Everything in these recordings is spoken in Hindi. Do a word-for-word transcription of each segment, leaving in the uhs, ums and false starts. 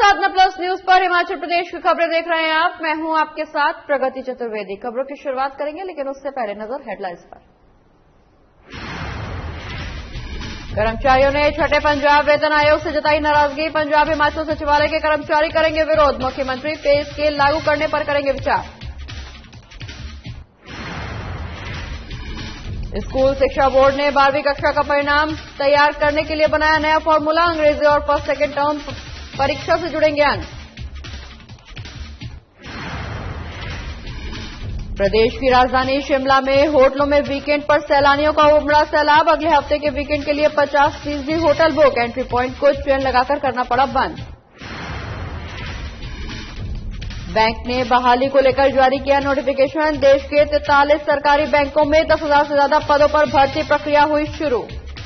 साधना प्लस न्यूज पर हिमाचल प्रदेश की खबरें देख रहे हैं आप। मैं हूं आपके साथ प्रगति चतुर्वेदी। खबरों की शुरुआत करेंगे, लेकिन उससे पहले नजर हेडलाइंस पर। कर्मचारियों ने छठे पंजाब वेतन आयोग से जताई नाराजगी। पंजाब हिमाचल सचिवालय के कर्मचारी करेंगे विरोध। मुख्यमंत्री पे स्केल लागू करने पर करेंगे विचार। स्कूल शिक्षा बोर्ड ने बारहवीं कक्षा का परिणाम तैयार करने के लिए बनाया नया फॉर्मूला। अंग्रेजी और फर्स्ट सेकेंड टर्म परीक्षा से जुड़ेंगे अंक। प्रदेश की राजधानी शिमला में होटलों में वीकेंड पर सैलानियों का उमड़ा सैलाब। अगले हफ्ते के वीकेंड के लिए पचास फीसदी होटल बुक। एंट्री प्वाइंट को चेन लगाकर करना पड़ा बंद। बैंक ने बहाली को लेकर जारी किया नोटिफिकेशन। देश के तैंतालीस सरकारी बैंकों में दस हजार से ज्यादा पदों पर भर्ती प्रक्रिया हुई शुरू।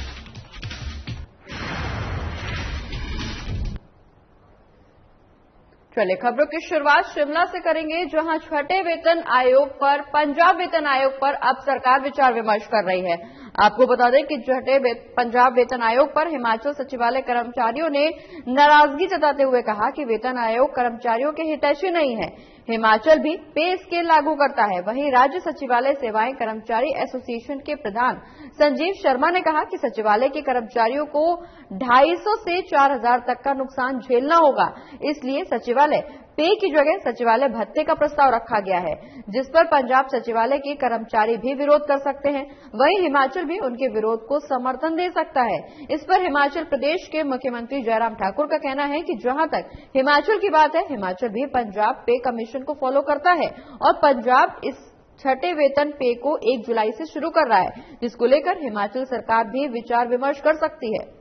चलिए खबरों की शुरुआत शिमला से करेंगे, जहां छठे वेतन आयोग पर पंजाब वेतन आयोग पर अब सरकार विचार विमर्श कर रही है। आपको बता दें कि छठे पंजाब वेतन आयोग पर हिमाचल सचिवालय कर्मचारियों ने नाराजगी जताते हुए कहा कि वेतन आयोग कर्मचारियों के हितैषी नहीं है। हिमाचल भी पे स्केल लागू करता है। वहीं राज्य सचिवालय सेवाएं कर्मचारी एसोसिएशन के प्रधान संजीव शर्मा ने कहा कि सचिवालय के कर्मचारियों को ढाई सौ से चार हजार तक का नुकसान झेलना होगा। इसलिए सचिवालय पे की जगह सचिवालय भत्ते का प्रस्ताव रखा गया है, जिस पर पंजाब सचिवालय के कर्मचारी भी विरोध कर सकते हैं। वहीं हिमाचल भी उनके विरोध को समर्थन दे सकता है। इस पर हिमाचल प्रदेश के मुख्यमंत्री जयराम ठाकुर का कहना है कि जहां तक हिमाचल की बात है, हिमाचल भी पंजाब पे कमीशन को फॉलो करता है और पंजाब इस छठे वेतन पे को एक जुलाई से शुरू कर रहा है, जिसको लेकर हिमाचल सरकार भी विचार विमर्श कर सकती है।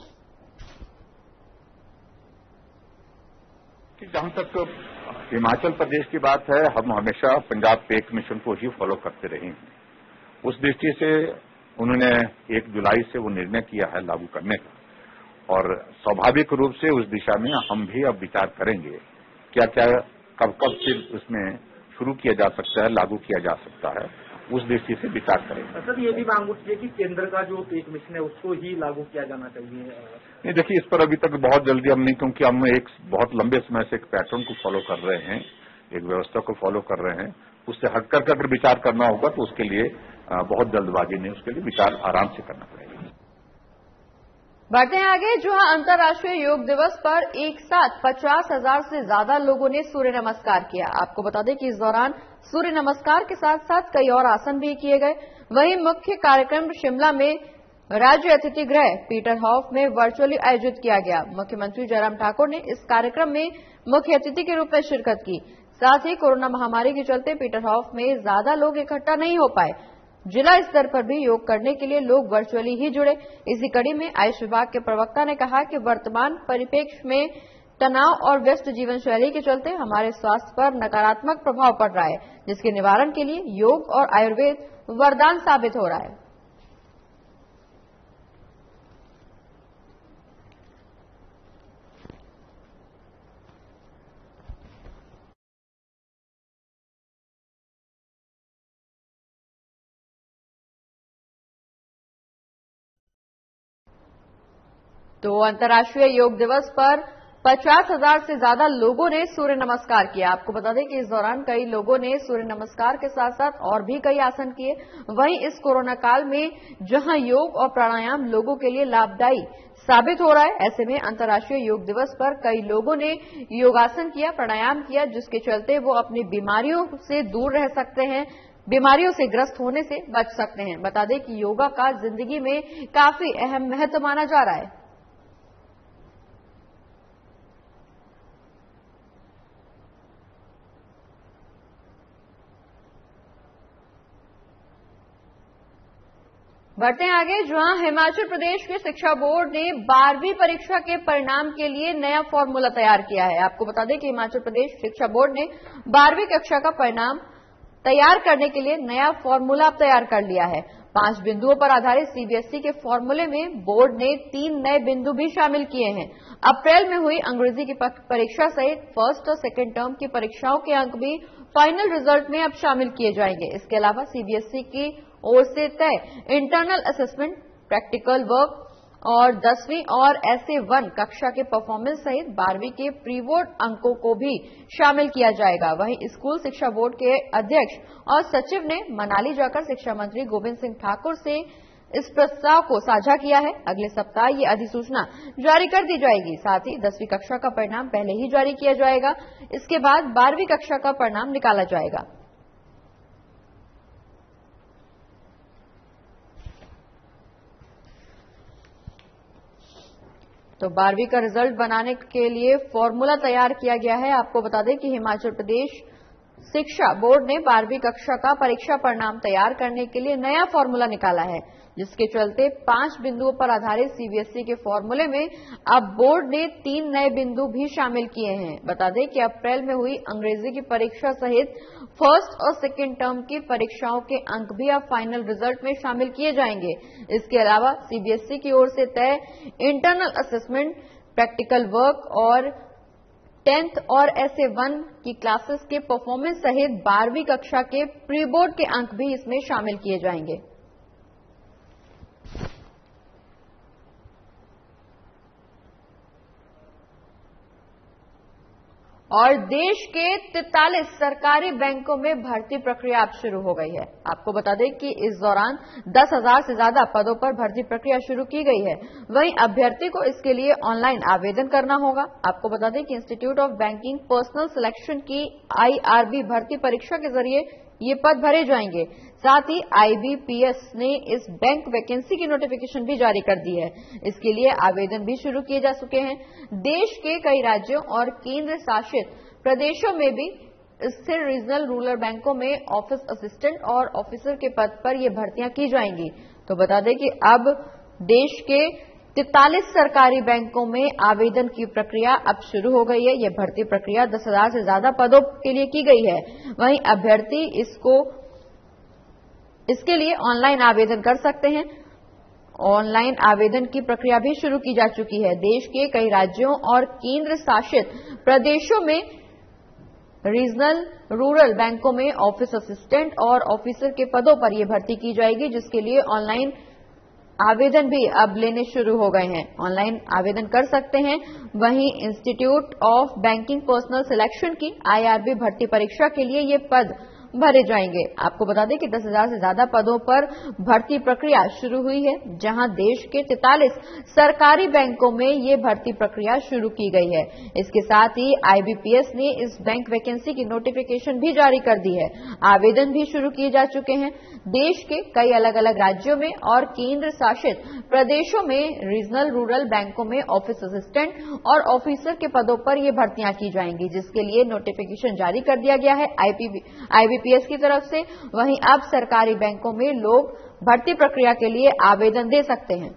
जहां तक हिमाचल प्रदेश की बात है, हम हमेशा पंजाब पे कमीशन को ही फॉलो करते रहे हैं। उस दृष्टि से उन्होंने एक जुलाई से वो निर्णय किया है लागू करने का, और स्वाभाविक रूप से उस दिशा में हम भी अब विचार करेंगे क्या क्या कब कब से उसमें शुरू किया जा सकता है, लागू किया जा सकता है, उस दृष्टि से विचार करेंगे। सर, ये भी मांग उठती है कि केंद्र का जो पे कमीशन है उसको ही लागू किया जाना चाहिए। नहीं, देखिए, इस पर अभी तक बहुत जल्दी हम नहीं, क्योंकि हम एक बहुत लंबे समय से एक पैटर्न को फॉलो कर रहे हैं, एक व्यवस्था को फॉलो कर रहे हैं। उससे हटकर के अगर विचार करना होगा तो उसके लिए बहुत जल्दबाजी नहीं, उसके लिए विचार आराम से करना पड़ेगा। बढ़ते हैं आगे, जहां अंतर्राष्ट्रीय योग दिवस पर एक साथ पचास हजार से ज्यादा लोगों ने सूर्य नमस्कार किया। आपको बता दें कि इस दौरान सूर्य नमस्कार के साथ साथ कई और आसन भी किए गए। वहीं मुख्य कार्यक्रम शिमला में राज्य अतिथि गृह पीटर हॉफ में वर्चुअली आयोजित किया गया। मुख्यमंत्री जयराम ठाकुर ने इस कार्यक्रम में मुख्य अतिथि के रूप में शिरकत की। साथ ही कोरोना महामारी के चलते पीटर हॉफ में ज्यादा लोग इकट्ठा नहीं हो पाए। जिला स्तर पर भी योग करने के लिए लोग वर्चुअली ही जुड़े। इसी कड़ी में आयुष विभाग के प्रवक्ता ने कहा कि वर्तमान परिप्रेक्ष्य में तनाव और व्यस्त जीवन शैली के चलते हमारे स्वास्थ्य पर नकारात्मक प्रभाव पड़ रहा है, जिसके निवारण के लिए योग और आयुर्वेद वरदान साबित हो रहा है। तो अंतर्राष्ट्रीय योग दिवस पर पचास हजार से ज्यादा लोगों ने सूर्य नमस्कार किया। आपको बता दें कि इस दौरान कई लोगों ने सूर्य नमस्कार के साथ साथ और भी कई आसन किए। वहीं इस कोरोना काल में जहां योग और प्राणायाम लोगों के लिए लाभदायी साबित हो रहा है, ऐसे में अंतर्राष्ट्रीय योग दिवस पर कई लोगों ने योगासन किया, प्राणायाम किया, जिसके चलते वो अपनी बीमारियों से दूर रह सकते हैं, बीमारियों से ग्रस्त होने से बच सकते हैं। बता दें कि योगा का जिंदगी में काफी अहम महत्व माना जा रहा है। बढ़ते हैं आगे, जहां हिमाचल प्रदेश के शिक्षा बोर्ड ने बारहवीं परीक्षा के परिणाम के लिए नया फॉर्मूला तैयार किया है। आपको बता दें कि हिमाचल प्रदेश शिक्षा बोर्ड ने बारहवीं कक्षा का परिणाम तैयार करने के लिए नया फॉर्मूला तैयार कर लिया है। पांच बिंदुओं पर आधारित सीबीएसई के फॉर्मूले में बोर्ड ने तीन नए बिंदु भी शामिल किए हैं। अप्रैल में हुई अंग्रेजी की परीक्षा सहित फर्स्ट और सेकेंड टर्म की परीक्षाओं के अंक भी फाइनल रिजल्ट में अब शामिल किए जाएंगे। इसके अलावा सीबीएसई की ओर से तय इंटरनल असेसमेंट, प्रैक्टिकल वर्क और दसवीं और एसए वन कक्षा के परफॉर्मेंस सहित बारहवीं के प्री बोर्ड अंकों को भी शामिल किया जाएगा। वहीं स्कूल शिक्षा बोर्ड के अध्यक्ष और सचिव ने मनाली जाकर शिक्षा मंत्री गोविंद सिंह ठाकुर से इस प्रस्ताव को साझा किया है। अगले सप्ताह ये अधिसूचना जारी कर दी जाएगी। साथ ही दसवीं कक्षा का परिणाम पहले ही जारी किया जाएगा। इसके बाद बारहवीं कक्षा का परिणाम निकाला जाएगा। तो बारहवीं का रिजल्ट बनाने के लिए फॉर्मूला तैयार किया गया है। आपको बता दें कि हिमाचल प्रदेश शिक्षा बोर्ड ने बारहवीं कक्षा का परीक्षा परिणाम तैयार करने के लिए नया फॉर्मूला निकाला है, जिसके चलते पांच बिंदुओं पर आधारित सीबीएसई के फॉर्मूले में अब बोर्ड ने तीन नए बिंदु भी शामिल किए हैं। बता दें कि अप्रैल में हुई अंग्रेजी की परीक्षा सहित फर्स्ट और सेकेंड टर्म की परीक्षाओं के अंक भी अब फाइनल रिजल्ट में शामिल किए जाएंगे। इसके अलावा सीबीएसई की ओर से तय इंटरनल असेसमेंट, प्रैक्टिकल वर्क और टेंथ और एसए वन की क्लासेस के परफॉर्मेंस सहित बारहवीं कक्षा के प्री बोर्ड के अंक भी इसमें शामिल किए जाएंगे। और देश के तैंतालीस सरकारी बैंकों में भर्ती प्रक्रिया अब शुरू हो गई है। आपको बता दें कि इस दौरान दस हजार से ज्यादा पदों पर भर्ती प्रक्रिया शुरू की गई है। वहीं अभ्यर्थी को इसके लिए ऑनलाइन आवेदन करना होगा। आपको बता दें कि institute of banking personal selection की आईआरबी भर्ती परीक्षा के जरिए ये पद भरे जाएंगे। साथ ही आईबीपीएस ने इस बैंक वैकेंसी की नोटिफिकेशन भी जारी कर दी है। इसके लिए आवेदन भी शुरू किए जा चुके हैं। देश के कई राज्यों और केंद्र शासित प्रदेशों में भी स्थिर रीजनल रूरल बैंकों में ऑफिस असिस्टेंट और ऑफिसर के पद पर ये भर्तियां की जाएंगी। तो बता दें कि अब देश के तैंतालीस सरकारी बैंकों में आवेदन की प्रक्रिया अब शुरू हो गई है। यह भर्ती प्रक्रिया दस हजार से ज्यादा पदों के लिए की गई है। वहीं अभ्यर्थी इसको इसके लिए ऑनलाइन आवेदन कर सकते हैं। ऑनलाइन आवेदन की प्रक्रिया भी शुरू की जा चुकी है। देश के कई राज्यों और केंद्र शासित प्रदेशों में रीजनल रूरल बैंकों में ऑफिस असिस्टेंट और ऑफिसर के पदों पर यह भर्ती की जाएगी, जिसके लिए ऑनलाइन आवेदन भी अब लेने शुरू हो गए हैं। ऑनलाइन आवेदन कर सकते हैं। वहीं institute of banking personal selection की आईआरबी भर्ती परीक्षा के लिए ये पद भरे जाएंगे। आपको बता दें कि दस हजार से ज्यादा पदों पर भर्ती प्रक्रिया शुरू हुई है, जहां देश के तैंतालीस सरकारी बैंकों में ये भर्ती प्रक्रिया शुरू की गई है। इसके साथ ही आईबीपीएस ने इस बैंक वैकेंसी की नोटिफिकेशन भी जारी कर दी है। आवेदन भी शुरू किए जा चुके हैं। देश के कई अलग अलग राज्यों में और केंद्र शासित प्रदेशों में रीजनल रूरल बैंकों में ऑफिस असिस्टेंट और ऑफिसर के पदों पर ये भर्तियां की जाएंगी, जिसके लिए नोटिफिकेशन जारी कर दिया गया है आईबीपीएस की तरफ से। वहीं अब सरकारी बैंकों में लोग भर्ती प्रक्रिया के लिए आवेदन दे सकते हैं।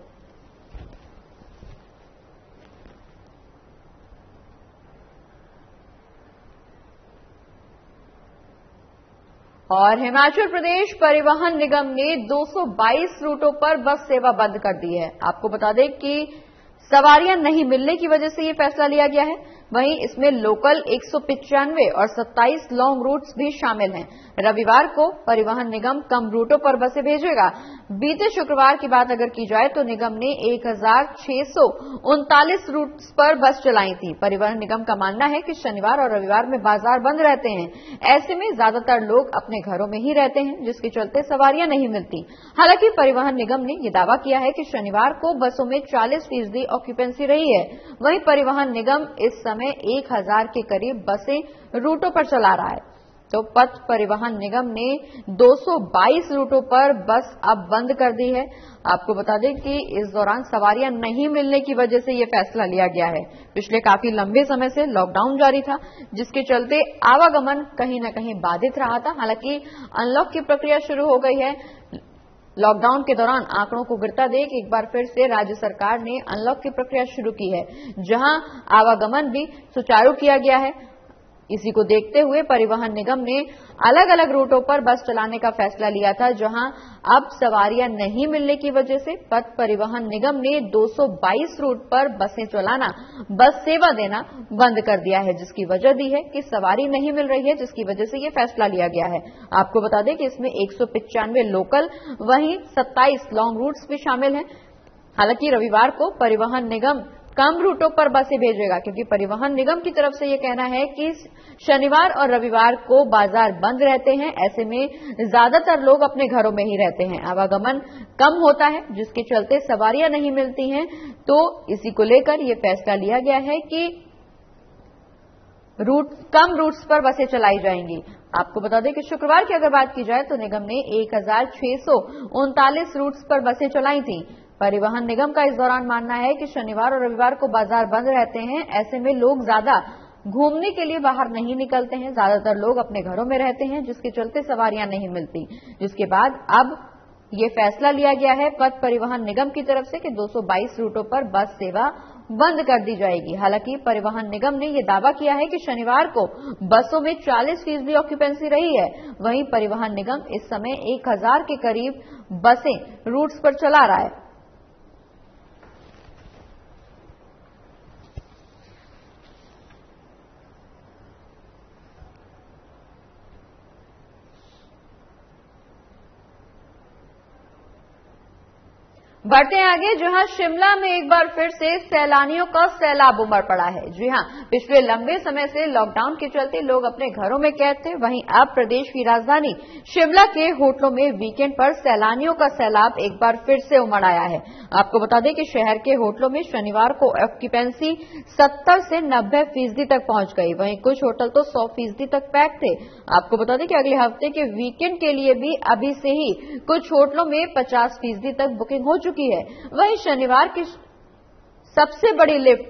और हिमाचल प्रदेश परिवहन निगम ने दो सौ बाईस रूटों पर बस सेवा बंद कर दी है। आपको बता दें कि सवारियां नहीं मिलने की वजह से ये फैसला लिया गया है। वहीं इसमें लोकल एक सौ पिचानवे और सत्ताईस लॉन्ग रूट्स भी शामिल हैं। रविवार को परिवहन निगम कम रूटों पर बसें भेजेगा। बीते शुक्रवार की बात अगर की जाए तो निगम ने एक हजार छह सौ उनतालीस रूट्स पर बस चलाई थी। परिवहन निगम का मानना है कि शनिवार और रविवार में बाजार बंद रहते हैं। ऐसे में ज्यादातर लोग अपने घरों में ही रहते हैं, जिसके चलते सवारियां नहीं मिलती। हालांकि परिवहन निगम ने यह दावा किया है कि शनिवार को बसों में चालीस फीसदी ऑक्यूपेंसी रही है। वहीं परिवहन निगम इस समय एक हजार के करीब बसें रूटों पर चला रहा है। तो पथ परिवहन निगम ने दो सौ बाईस रूटों पर बस अब बंद कर दी है। आपको बता दें कि इस दौरान सवारियां नहीं मिलने की वजह से यह फैसला लिया गया है। पिछले काफी लंबे समय से लॉकडाउन जारी था, जिसके चलते आवागमन कहीं न कहीं बाधित रहा था। हालांकि अनलॉक की प्रक्रिया शुरू हो गई है। लॉकडाउन के दौरान आंकड़ों को गिरता देख एक बार फिर से राज्य सरकार ने अनलॉक की प्रक्रिया शुरू की है, जहां आवागमन भी सुचारू किया गया है। इसी को देखते हुए परिवहन निगम ने अलग अलग रूटों पर बस चलाने का फैसला लिया था, जहां अब सवारियां नहीं मिलने की वजह से पथ परिवहन निगम ने दो सौ बाईस रूट पर बसें चलाना, बस सेवा देना बंद कर दिया है, जिसकी वजह दी है कि सवारी नहीं मिल रही है, जिसकी वजह से यह फैसला लिया गया है। आपको बता दें कि इसमें एक सौ पिचानवे लोकल वहीं सत्ताईस लॉन्ग रूट्स भी शामिल हैं। हालांकि रविवार को परिवहन निगम कम रूटों पर बसें भेजेगा, क्योंकि परिवहन निगम की तरफ से ये कहना है कि शनिवार और रविवार को बाजार बंद रहते हैं, ऐसे में ज्यादातर लोग अपने घरों में ही रहते हैं, आवागमन कम होता है, जिसके चलते सवारियां नहीं मिलती हैं। तो इसी को लेकर ये फैसला लिया गया है कि रूट कम रूट्स पर बसें चलाई जाएंगी। आपको बता दें कि शुक्रवार की अगर बात की जाए तो निगम ने एक हजार छह सौ उनतालीस रूट्स पर बसें चलाई थी। परिवहन निगम का इस दौरान मानना है कि शनिवार और रविवार को बाजार बंद रहते हैं, ऐसे में लोग ज्यादा घूमने के लिए बाहर नहीं निकलते हैं, ज्यादातर लोग अपने घरों में रहते हैं, जिसके चलते सवारियां नहीं मिलती। जिसके बाद अब ये फैसला लिया गया है पथ परिवहन निगम की तरफ से कि दो सौ बाईस रूटों पर बस सेवा बंद कर दी जाएगी। हालांकि परिवहन निगम ने यह दावा किया है कि शनिवार को बसों में चालीस फीसदी ऑक्यूपेंसी रही है। वहीं परिवहन निगम इस समय एक हजार के करीब बसें रूट्स पर चला रहा है। बढ़ते हैं आगे, जहां शिमला में एक बार फिर से सैलानियों का सैलाब उमड़ पड़ा है। जी हां, पिछले लंबे समय से लॉकडाउन के चलते लोग अपने घरों में कैद थे। वहीं अब प्रदेश की राजधानी शिमला के होटलों में वीकेंड पर सैलानियों का सैलाब एक बार फिर से उमड़ आया है। आपको बता दें कि शहर के होटलों में शनिवार को ऑक्यूपेंसी सत्तर से नब्बे फीसदी तक पहुंच गई। वहीं कुछ होटल तो सौ फीसदी तक पैक थे। आपको बता दें कि अगले हफ्ते के वीकेंड के लिए भी अभी से ही कुछ होटलों में पचास फीसदी तक बुकिंग हो चुकी है। वहीं शनिवार की सबसे बड़ी लिफ्ट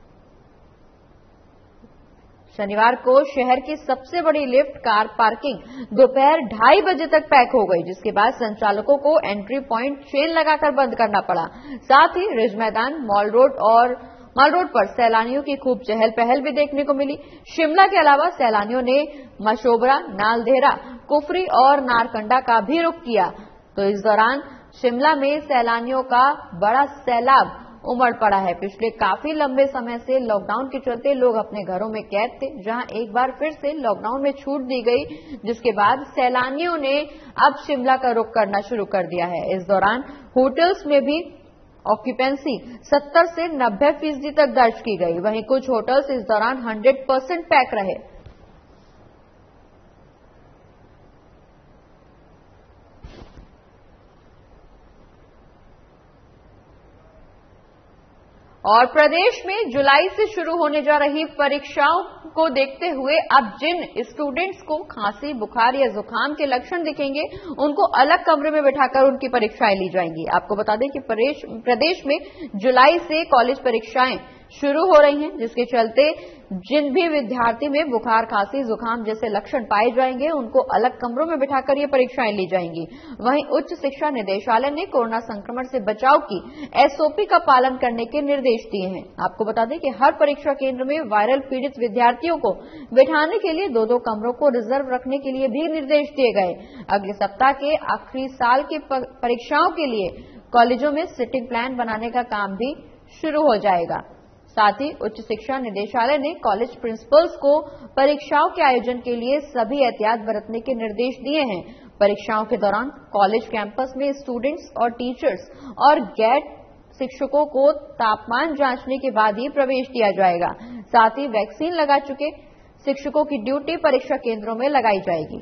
शनिवार को शहर की सबसे बड़ी लिफ्ट कार पार्किंग दोपहर ढाई बजे तक पैक हो गई, जिसके बाद संचालकों को एंट्री पॉइंट चेन लगाकर बंद करना पड़ा। साथ ही रिज मैदान, मॉल रोड और मॉल रोड पर सैलानियों की खूब चहल पहल भी देखने को मिली। शिमला के अलावा सैलानियों ने मशोबरा, नालदेहरा, कुफरी और नारकंडा का भी रुख किया। तो इस दौरान शिमला में सैलानियों का बड़ा सैलाब उमड़ पड़ा है। पिछले काफी लंबे समय से लॉकडाउन के चलते लोग अपने घरों में कैद थे, जहां एक बार फिर से लॉकडाउन में छूट दी गई, जिसके बाद सैलानियों ने अब शिमला का रुख करना शुरू कर दिया है। इस दौरान होटल्स में भी ऑक्यूपेंसी सत्तर से नब्बे फीसदी तक दर्ज की गई। वहीं कुछ होटल्स इस दौरान सौ परसेंट पैक रहे। और प्रदेश में जुलाई से शुरू होने जा रही परीक्षाओं को देखते हुए अब जिन स्टूडेंट्स को खांसी, बुखार या जुकाम के लक्षण दिखेंगे, उनको अलग कमरे में बिठाकर उनकी परीक्षाएं ली जाएंगी। आपको बता दें कि प्रदेश में जुलाई से कॉलेज परीक्षाएं शुरू हो रही हैं, जिसके चलते जिन भी विद्यार्थी में बुखार, खांसी, जुकाम जैसे लक्षण पाए जाएंगे, उनको अलग कमरों में बिठाकर ये परीक्षाएं ली जाएंगी। वहीं उच्च शिक्षा निदेशालय ने कोरोना संक्रमण से बचाव की एसओपी का पालन करने के निर्देश दिए हैं। आपको बता दें कि हर परीक्षा केंद्र में वायरल पीड़ित विद्यार्थियों को बिठाने के लिए दो दो कमरों को रिजर्व रखने के लिए भी निर्देश दिए गए। अगले सप्ताह के आखिरी साल की परीक्षाओं के लिए कॉलेजों में सिटिंग प्लान बनाने का काम भी शुरू हो जाएगा। साथ ही उच्च शिक्षा निदेशालय ने कॉलेज प्रिंसिपल्स को परीक्षाओं के आयोजन के लिए सभी एहतियात बरतने के निर्देश दिए हैं। परीक्षाओं के दौरान कॉलेज कैंपस में स्टूडेंट्स और टीचर्स और गैर शिक्षकों को तापमान जांचने के बाद ही प्रवेश दिया जाएगा। साथ ही वैक्सीन लगा चुके शिक्षकों की ड्यूटी परीक्षा केंद्रों में लगाई जाएगी।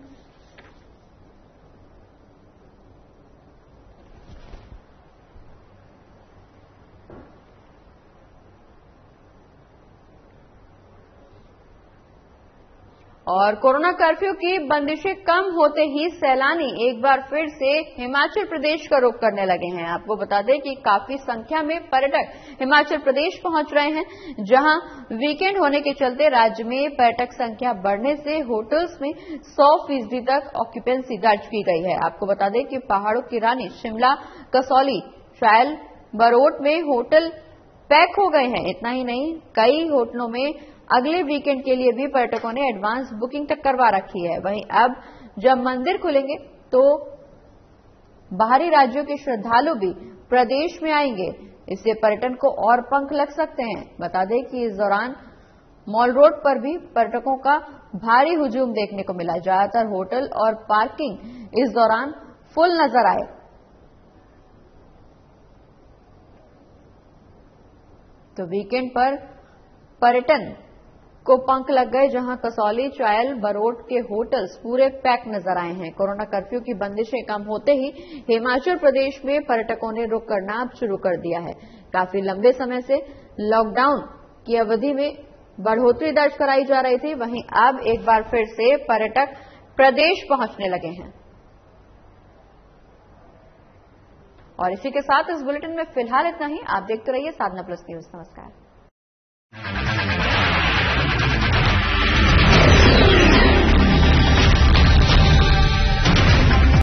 और कोरोना कर्फ्यू की बंदिशें कम होते ही सैलानी एक बार फिर से हिमाचल प्रदेश का रुख करने लगे हैं। आपको बता दें कि काफी संख्या में पर्यटक हिमाचल प्रदेश पहुंच रहे हैं, जहां वीकेंड होने के चलते राज्य में पर्यटक संख्या बढ़ने से होटल्स में सौ फीसदी तक ऑक्यूपेंसी दर्ज की गई है। आपको बता दें कि पहाड़ों की रानी शिमला, कसौली, ट्रायल, बरोट में होटल पैक हो गए हैं। इतना ही नहीं, कई होटलों में अगले वीकेंड के लिए भी पर्यटकों ने एडवांस बुकिंग तक करवा रखी है। वहीं अब जब मंदिर खुलेंगे तो बाहरी राज्यों के श्रद्धालु भी प्रदेश में आएंगे, इससे पर्यटन को और पंख लग सकते हैं। बता दें कि इस दौरान मॉल रोड पर भी पर्यटकों का भारी हुजूम देखने को मिला। ज्यादातर होटल और पार्किंग इस दौरान फुल नजर आए। तो वीकेंड पर पर्यटन को पंख लग गए, जहां कसौली, चायल, बरोट के होटल्स पूरे पैक नजर आए हैं। कोरोना कर्फ्यू की बंदिशें कम होते ही हिमाचल प्रदेश में पर्यटकों ने रुक करना अब शुरू कर दिया है। काफी लंबे समय से लॉकडाउन की अवधि में बढ़ोतरी दर्ज कराई जा रही थी, वहीं अब एक बार फिर से पर्यटक प्रदेश पहुंचने लगे हैं। और इसी के साथ इस बुलेटिन में फिलहाल इतना ही। आप देखते रहिए साधना प्लस न्यूज। नमस्कार।